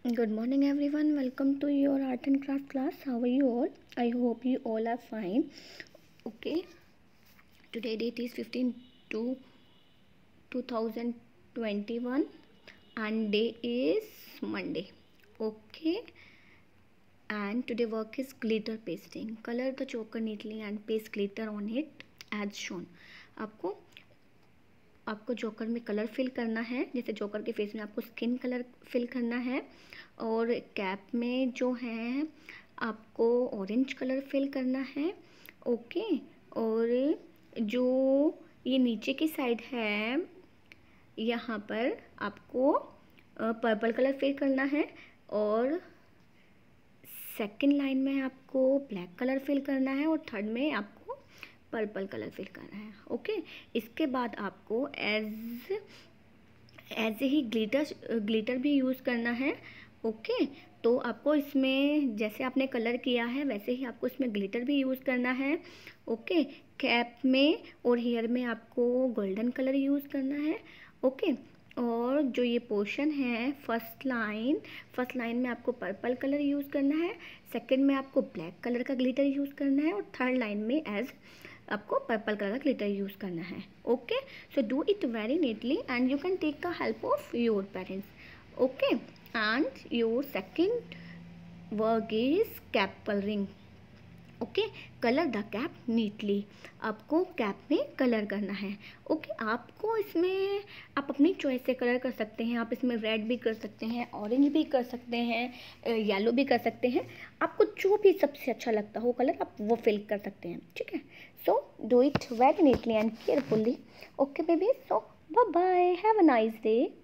Good morning everyone. Welcome to your art and craft class. How are you all? I hope you all are fine. Okay. Today date is 15 to 2021 and day is Monday. Okay. And today work is glitter pasting. Color the choker neatly and paste glitter on it as shown. आपको joker में colour fill करना है, जैसे joker के face में आपको skin colour fill करना है और कैप में जो है आपको ऑरेंज कलर फिल करना है। ओके। और जो ये नीचे की साइड है यहाँ पर आपको पर्पल कलर फिल करना है और सेकंड लाइन में आपको ब्लैक कलर फिल करना है और थर्ड में आपको पर्पल कलर फिल करना है। ओके। इसके बाद आपको एज ही ग्लिटर भी यूज़ करना है। ओके। तो आपको इसमें जैसे आपने कलर किया है वैसे ही आपको इसमें ग्लिटर भी यूज़ करना है। ओके। कैप में और हेयर में आपको गोल्डन कलर यूज़ करना है। ओके। और जो ये पोर्शन है फर्स्ट लाइन में आपको पर्पल कलर यूज़ करना है, सेकंड में आपको ब्लैक कलर का ग्लिटर यूज़ करना है और थर्ड लाइन में आपको पर्पल कलर का ग्लिटर यूज़ करना है। Okay. So do it very neatly and you can take the help of your parents. Okay. And your second work is cap colouring. Okay. Colour the cap neatly. आपको cap में colour करना है। Okay. आपको इसमें आप अपनी choice से colour कर सकते हैं। आप इसमें रेड भी कर सकते हैं, ऑरेंज भी कर सकते हैं, येलो भी कर सकते हैं। आपको जो भी सबसे अच्छा लगता हो कलर आप वो फिल कर सकते हैं। ठीक है। So do it very neatly and carefully. Okay baby. So bye bye, have a nice day.